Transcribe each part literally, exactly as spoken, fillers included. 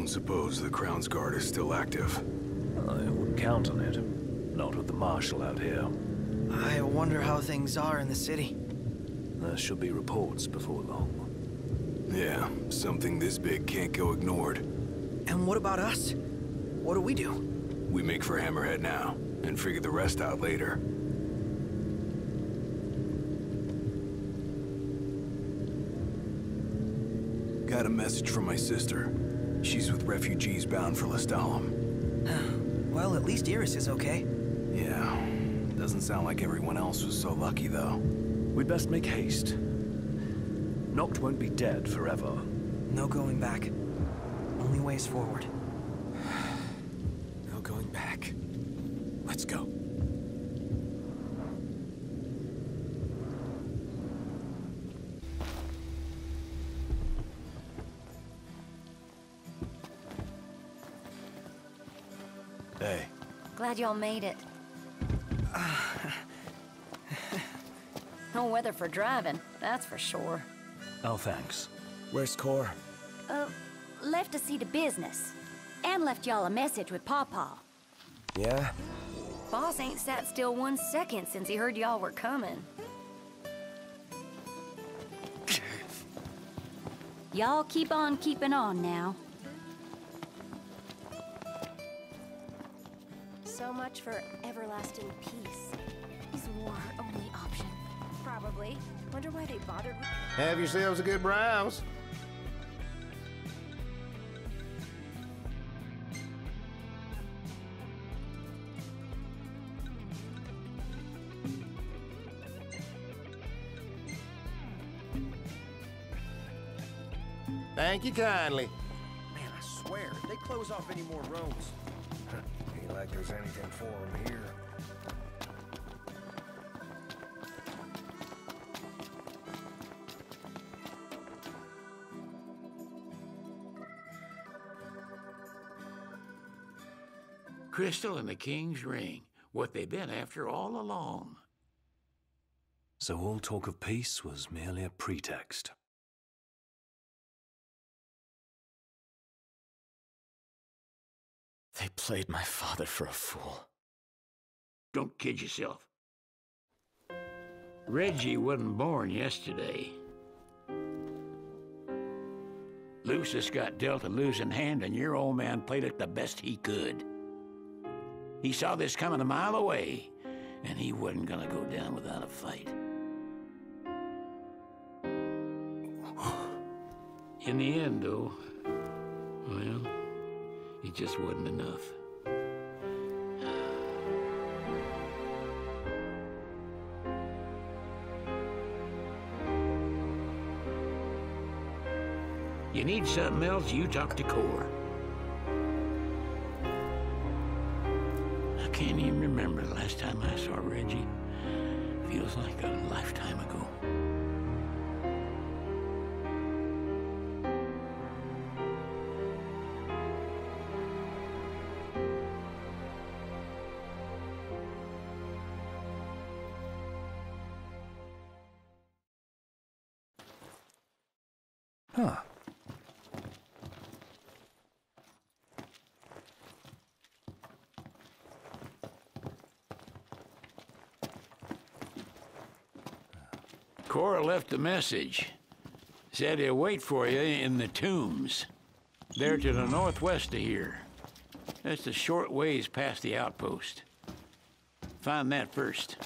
don't suppose the Crown's Guard is still active? I wouldn't count on it. Not with the Marshal out here. I wonder how things are in the city. There should be reports before long. Yeah, something this big can't go ignored. And what about us? What do we do? We make for Hammerhead now, and figure the rest out later. Got a message from my sister. She's with refugees bound for Lestallum. Well, at least Iris is okay. Yeah, doesn't sound like everyone else was so lucky, though. We'd best make haste. Noct won't be dead forever. No going back. Only ways forward. No going back. Let's go. Hey. Glad y'all made it. No weather for driving, that's for sure. Oh, thanks. Where's Cor? Uh, left to see to business. And left y'all a message with Pawpaw. Yeah? Boss ain't sat still one second since he heard y'all were coming. Y'all keep on keeping on now. So much for everlasting peace. Is war our only option? Probably. Wonder why they bothered with... Have yourselves a good browse. Thank you kindly. Man, I swear, if they close off any more roads. Ain't like there's anything for them here. Crystal and the King's Ring. What they've been after all along. So all talk of peace was merely a pretext. They played my father for a fool. Don't kid yourself. Reggie wasn't born yesterday. Lucis got dealt a losing hand, and your old man played it the best he could. He saw this coming a mile away, and he wasn't gonna go down without a fight. In the end, though, well, it just wasn't enough. You need something else, you talk to Cor. I can't even remember the last time I saw Reggie. Feels like a lifetime ago. Huh. Cora left a message. Said he'll wait for you in the tombs. They're to the northwest of here. That's a short ways past the outpost. Find that first.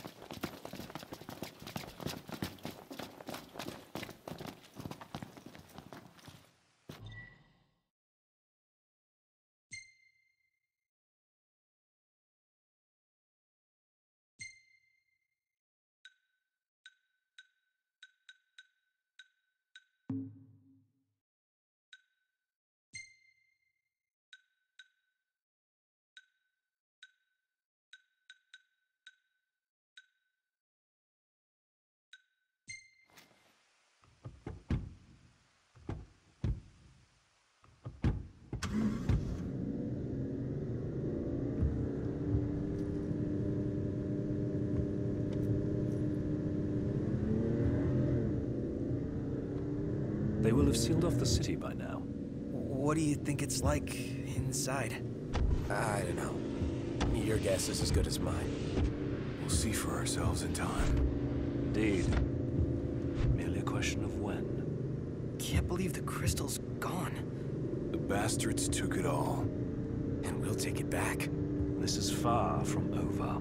They will have sealed off the city by now. what do you think it's like inside? I don't know. Your guess is as good as mine. We'll see for ourselves in time. Indeed. Merely a question of when. Can't believe the crystal's gone. The bastards took it all. And we'll take it back. This is far from over.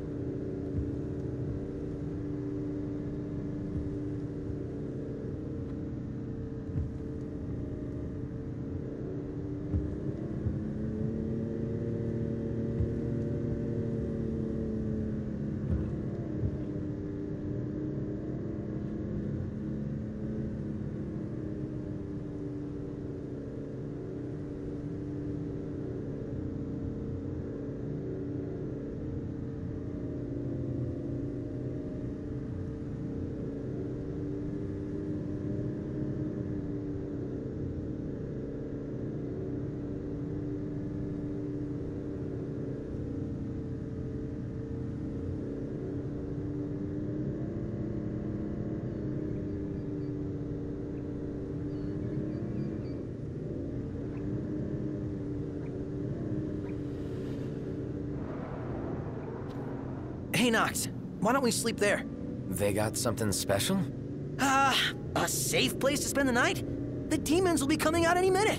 Hey, Nox, why don't we sleep there? They got something special? Ah, uh, a safe place to spend the night? The demons will be coming out any minute.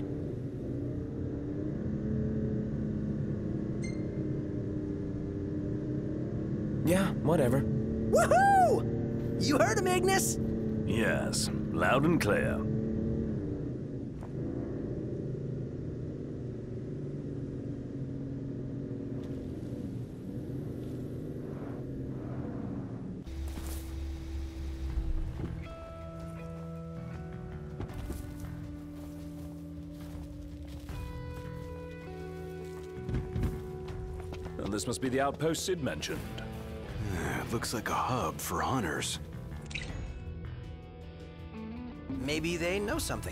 Yeah, whatever. Woohoo! You heard him, Ignis? Yes, loud and clear. Well, this must be the outpost Sid mentioned. It looks like a hub for hunters. Maybe they know something.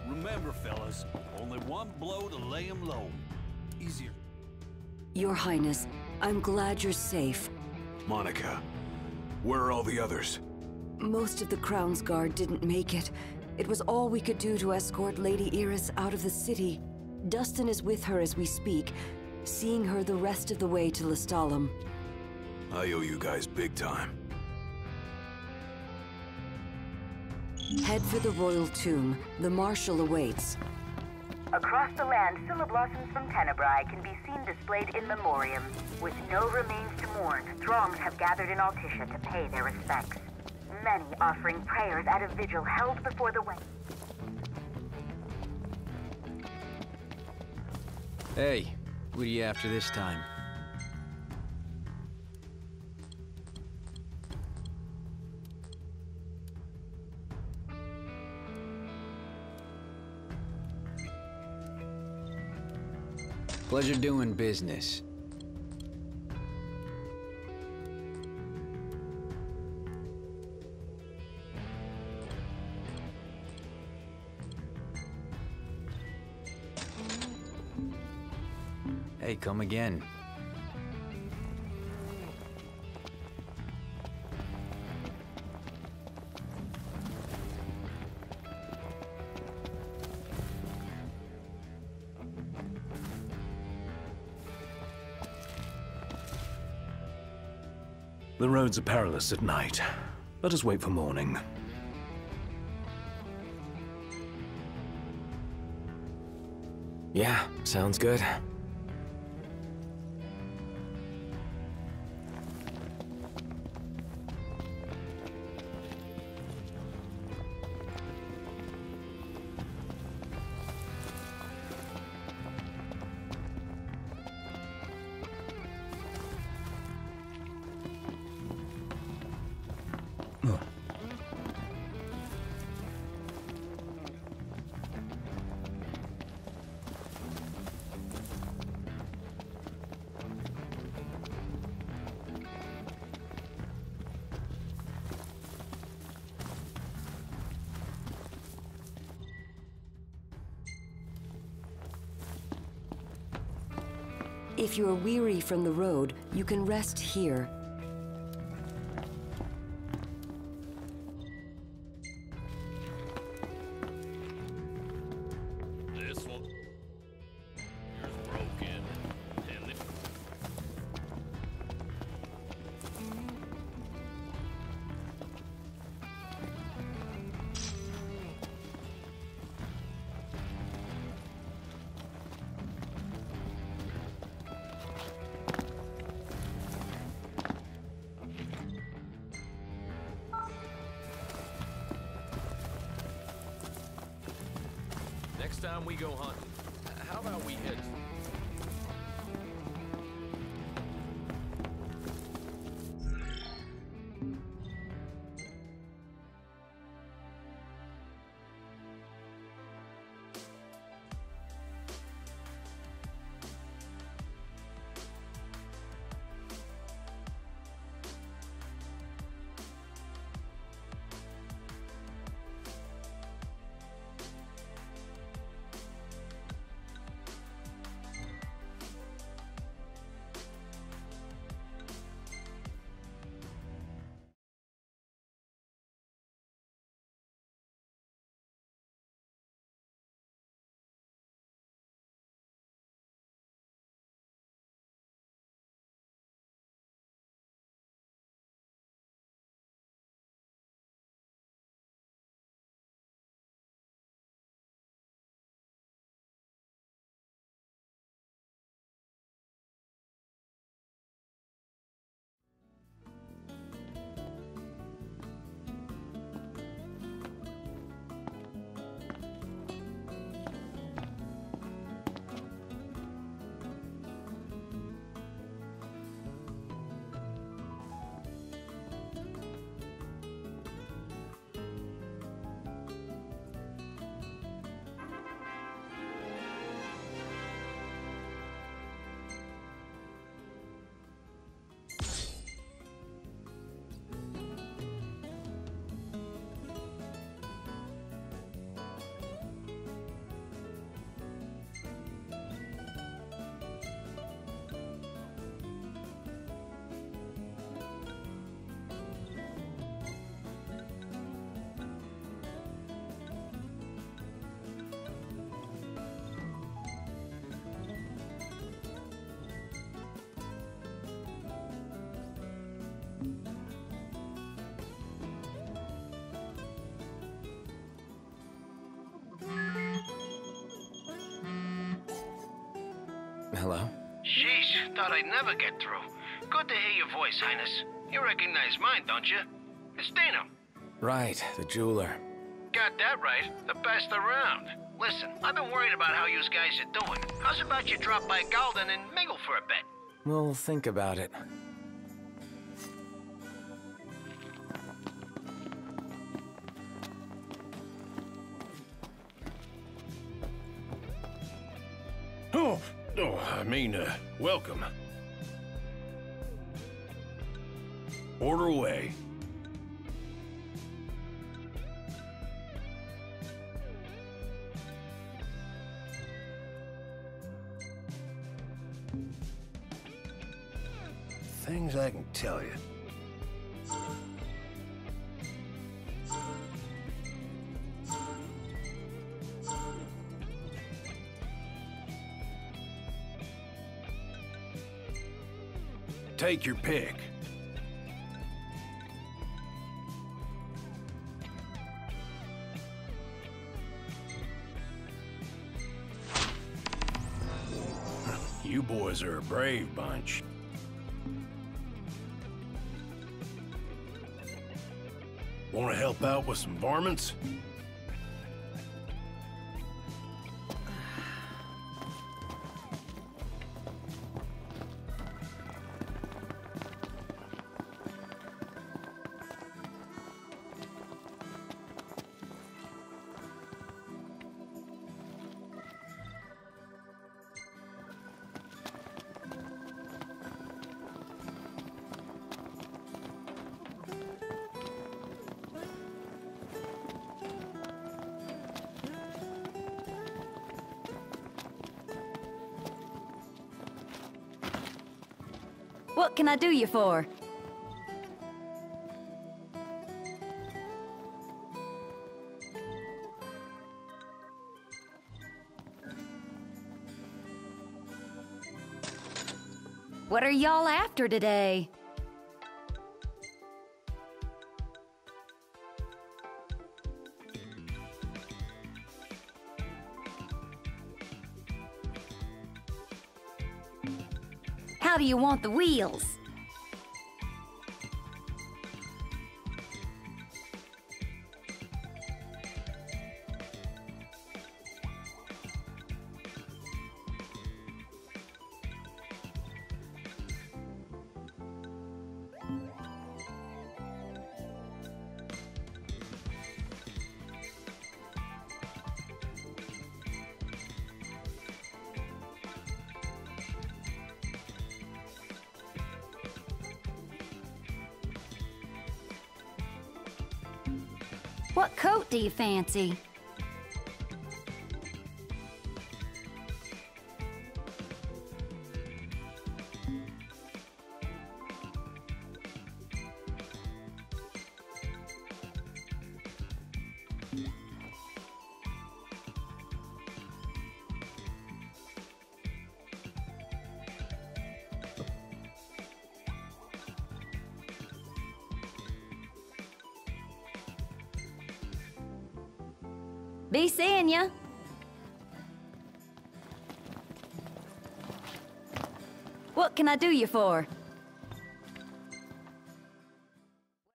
Remember, fellas, only one blow to lay him low. Easier. Your Highness, I'm glad you're safe. Monica, where are all the others? Most of the Crown's Guard didn't make it. It was all we could do to escort Lady Iris out of the city. Dustin is with her as we speak, seeing her the rest of the way to Lestalem. I owe you guys big time. Head for the Royal Tomb. The Marshal awaits. Across the land, Syllablossoms from Tenebrae can be seen displayed in memoriam. With no remains to mourn, throngs have gathered in Altissia to pay their respects. Many offering prayers at a vigil held before the way. Hey, what are you after this time? Pleasure doing business. Hey, come again. The roads are perilous at night. Let us wait for morning. Yeah, sounds good. If you're weary from the road, you can rest here. This one here's broken. And the next time we go hunting, how about we hit? Hello? Sheesh, thought I'd never get through. Good to hear your voice, Highness. You recognize mine, don't you? It's Dino. Right, the jeweler. Got that right. The best around. Listen, I've been worried about how you guys are doing. How's about you drop by Galden and mingle for a bit? We'll think about it. Oh, oh, I mean, uh, welcome. Order away. Things I can tell you. Take your pick. You boys are a brave bunch. Want to help out with some varmints? What can I do you for? What are y'all after today? How do you want the wheels? What coat do you fancy? Be seeing ya. What can I do you for?